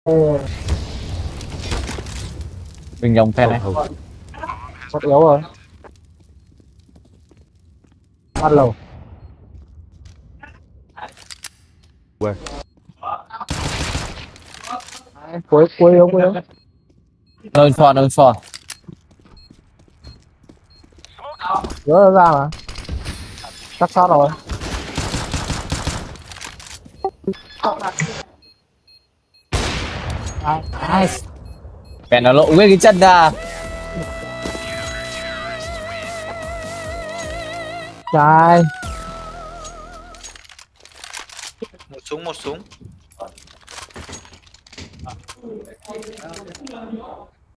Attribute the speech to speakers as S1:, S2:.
S1: Mình dòng phen này.
S2: Sắp yếu rồi. Bắt lầu.
S3: Quên.
S2: Cuối yếu.
S1: No info.
S2: Nhớ ra mà. Chắc sát rồi.
S1: Nice. Phen nó lộ nguyên cái chân ra.
S2: Trai.
S4: Một súng